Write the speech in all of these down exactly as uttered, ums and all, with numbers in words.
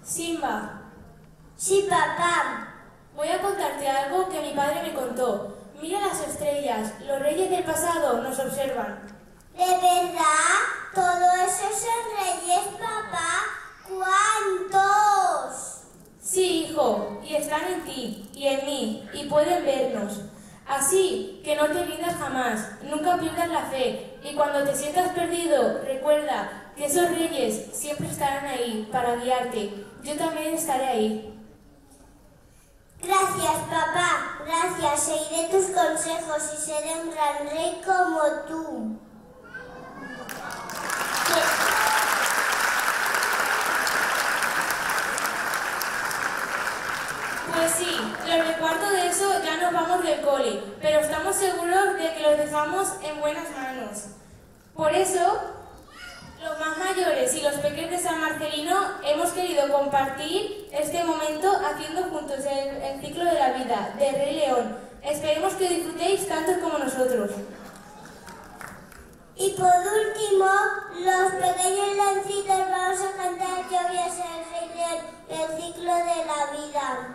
Simba. Sí, papá. Voy a contarte algo que mi padre me contó. Mira las estrellas, los reyes del pasado nos observan. ¿De verdad? ¿Todos esos son reyes, papá? ¿Cuántos? Sí, hijo, y están en ti y en mí, y pueden vernos. Así que no te rindas jamás, nunca pierdas la fe, y cuando te sientas perdido, recuerda que esos reyes siempre estarán ahí para guiarte. Yo también estaré ahí. Gracias, papá. Gracias. Seguiré tus consejos y seré un gran rey como tú. Pues, pues sí, los de cuarto de eso ya nos vamos del cole, pero estamos seguros de que los dejamos en buenas manos. Por eso, los más mayores y los pequeños de San Marcelino hemos querido compartir este momento haciendo juntos el, el ciclo de la vida de Rey León. Esperemos que disfrutéis tanto como nosotros. Y por último, los pequeños leoncitos vamos a cantar Yo voy a ser el Rey León, el ciclo de la vida.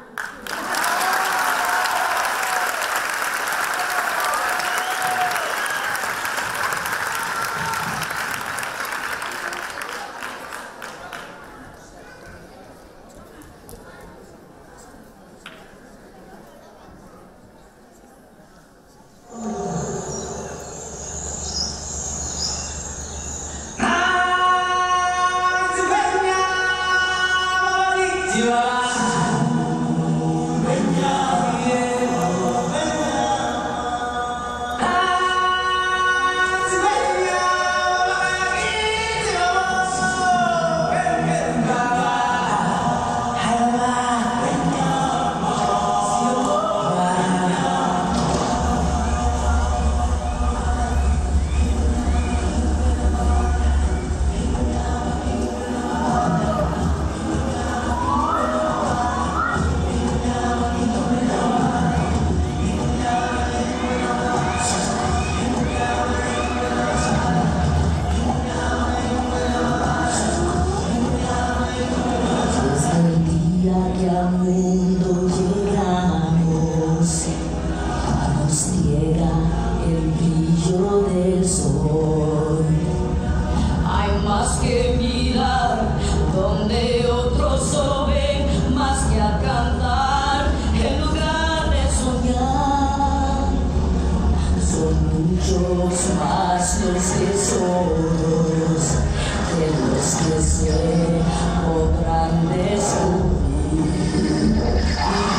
Podrán descubrir.